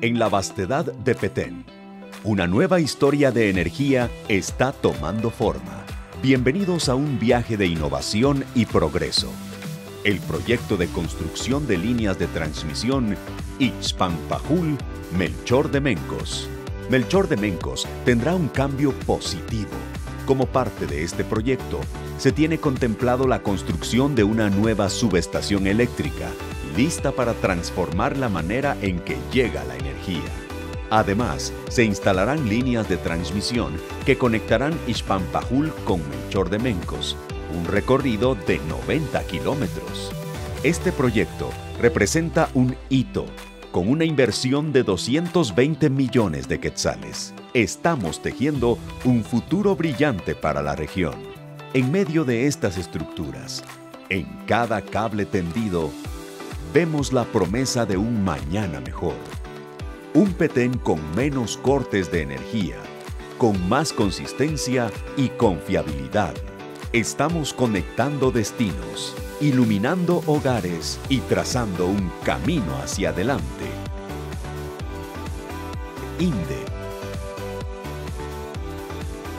En la vastedad de Petén, una nueva historia de energía está tomando forma. Bienvenidos a un viaje de innovación y progreso. El proyecto de construcción de líneas de transmisión Ixpanpajul Melchor de Mencos. Melchor de Mencos tendrá un cambio positivo. Como parte de este proyecto, se tiene contemplado la construcción de una nueva subestación eléctrica, lista para transformar la manera en que llega la energía. Además, se instalarán líneas de transmisión que conectarán Ixpanpajul con Melchor de Mencos, un recorrido de 90 kilómetros. Este proyecto representa un hito, con una inversión de 220 millones de quetzales. Estamos tejiendo un futuro brillante para la región. En medio de estas estructuras, en cada cable tendido, vemos la promesa de un mañana mejor. Un Petén con menos cortes de energía, con más consistencia y confiabilidad. Estamos conectando destinos, iluminando hogares y trazando un camino hacia adelante. INDE